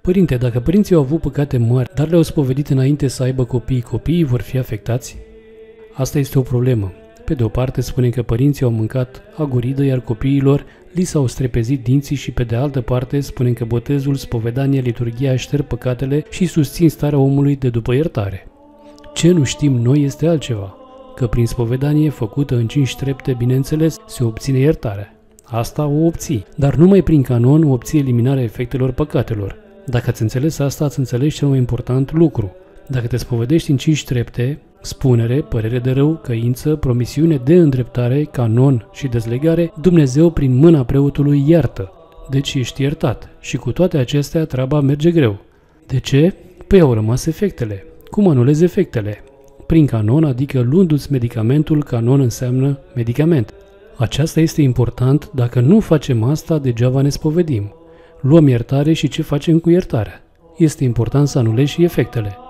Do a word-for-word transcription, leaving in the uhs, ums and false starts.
Părinte, dacă părinții au avut păcate mari, dar le-au spovedit înainte să aibă copii, copiii vor fi afectați? Asta este o problemă. Pe de o parte spune că părinții au mâncat aguridă, iar copiilor li s-au strepezit dinții, și pe de altă parte spune că botezul, spovedania, liturghia șterg păcatele și susțin starea omului de după iertare. Ce nu știm noi este altceva, că prin spovedanie făcută în cinci trepte, bineînțeles, se obține iertarea. Asta o obții, dar numai prin canon obții eliminarea efectelor păcatelor. Dacă ați înțeles asta, ați înțeles cel mai important lucru. Dacă te spovedești în cinci trepte, spunere, părere de rău, căință, promisiune de îndreptare, canon și dezlegare, Dumnezeu prin mâna preotului iartă. Deci ești iertat și cu toate acestea treaba merge greu. De ce? Păi au rămas efectele. Cum anulezi efectele? Prin canon, adică luându-ți medicamentul, canon înseamnă medicament. Aceasta este important, dacă nu facem asta, degeaba ne spovedim. Luăm iertare și ce facem cu iertarea? Este important să anulezi și efectele.